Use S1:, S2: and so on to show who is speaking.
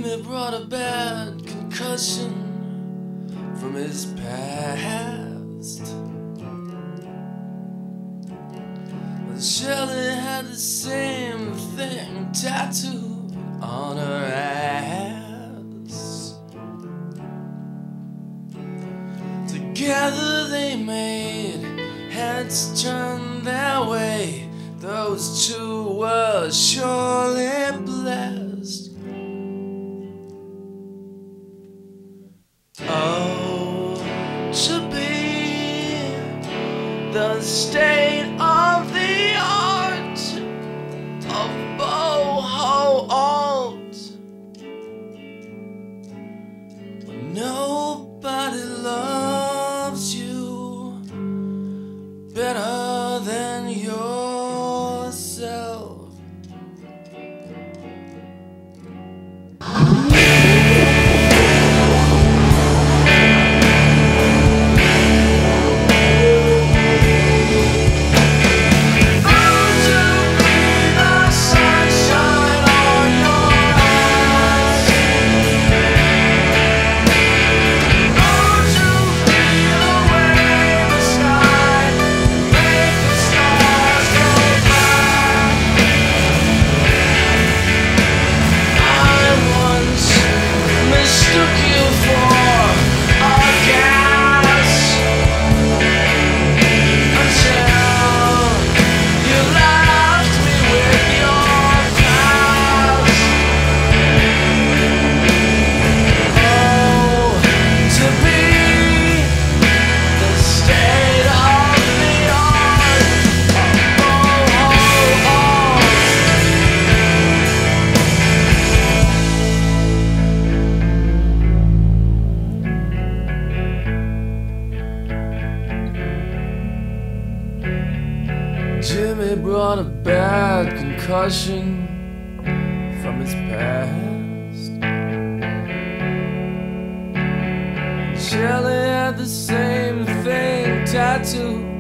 S1: Jimmy brought a bad concussion from his past. But Shelley had the same thing tattooed on her ass. Together they made heads turn their way. Those two were surely blessed. Oh, to be the state of the art of boho alt, when nobody loves you better than yourself. Jimmy brought a bad concussion from his past. Shelley had the same thing tattooed